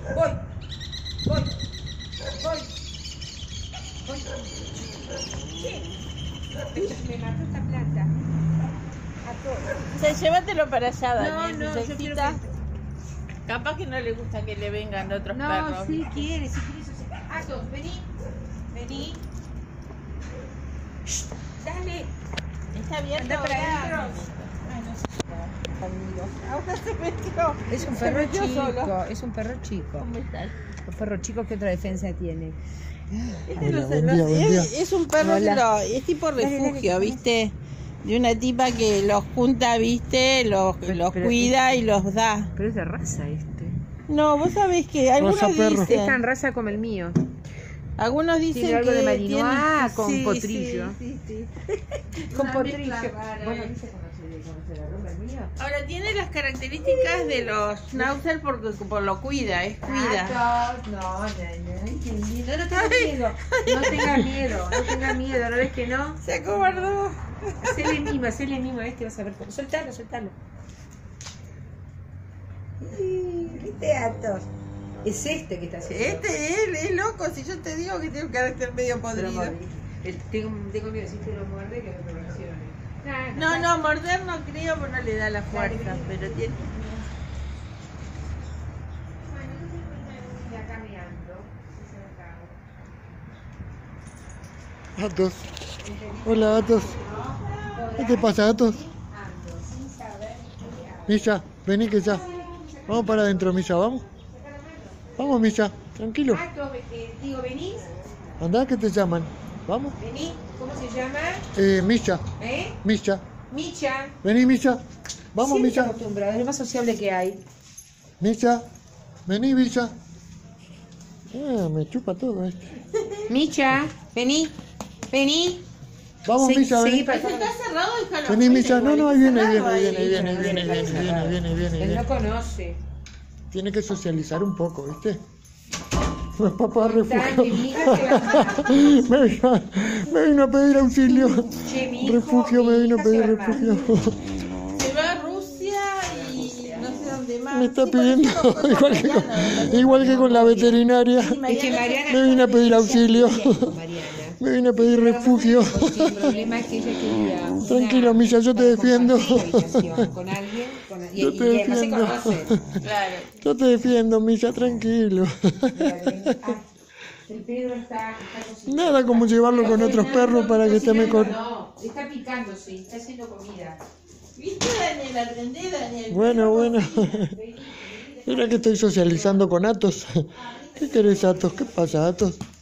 Voy. Voy. Voy. Voy. Sí. Me mató esta planta. A todos. O sea, llévatelo para allá, Daniel. No, yo quiero que... Capaz que no le gusta que le vengan otros No, perros. sí quiere, sí quiere. Atos, vení. Vení. Dale. ¿Está abierto Anda para ahora? adentro. Ay, no sé. Ahora se metió. Es un Se perro metió chico, solo. es un perro chico. ¿Cómo estás? Un perro chico, ¿qué otra defensa tiene? Hola, buen día, buen día. Es un perro que es tipo refugio, ¿viste? De una tipa que los junta, ¿viste? Los Pero cuida y los da. Pero es de raza este. No, vos sabés que algunos perro. Es tan dicen, raza como el mío. algunos dicen Tiene algo que de malinois con sí, potrillo. Sí, sí, Con Una potrillo. mezcla rara, Bueno, ¿eh? ¿viste conocer a Roma el mío? Ahora tiene las características de los schnauzer porque por lo cuida, es cuida. No, qué lindo. No tengas miedo. No tengas miedo. No tengas miedo. ¿No ves que no? Se acobardó. Hacele mimo a este, vas a ver cómo. Soltalo. ¿Viste, Atos? Es este que está haciendo. Él es loco, si yo te digo que tiene un carácter medio podrido. Tengo miedo, si te lo muerde, que me reaccione. No, morder no creo, porque no le da la fuerza, pero tiene... Ya caminando. Atos. Hola, Atos. ¿Qué te pasa, Atos? Misha, vení que ya. Vamos para adentro, Misha, vamos. Vamos, Misha, tranquilo. Digo, ¿venís? Andá que te llaman. Vamos. ¿Vení? ¿Cómo se llama? Misha, ¿Eh? Misha. Micha. Vení, Misha. Vamos, Siempre Misha. acostumbrado, es lo más sociable que hay. Misha. Vení, Misha. Me chupa todo este. Micha, vení. Vamos, Misha, Seguí vení. para Está cerrado, déjalo. Vení, Misha. No, ahí viene, Cerrado ahí ahí. viene. Él no conoce. Tiene que socializar un poco, ¿viste? Papá, refugio. Dale, mija, que va. Me vino a pedir auxilio. Che, mi hijo, Refugio, me mi vino a hija pedir se va a refugio. Se va a Rusia y no sé dónde más. Me está Sí, por pidiendo, eso fue con igual que con la veterinaria. Sí, Es que Mariana Me vine a pedir auxilio. Mariana. Me vine a pedir refugio. Porque el problema es que ella quería una- Tranquilo, Misha, yo te para defiendo. compartir habitación con alguien, y Yo te además se defiendo. conocen. Claro. Yo te defiendo, Misha, tranquilo. El Pedro está cocinando. Nada como llevarlo con otros perros para que esté mejor. No, está picando, sí, está haciendo comida. ¿Viste, Daniel? Atendé, Daniel. Bueno. Mira que estoy socializando con Atos. ¿Qué querés, Atos? ¿Qué pasa, Atos?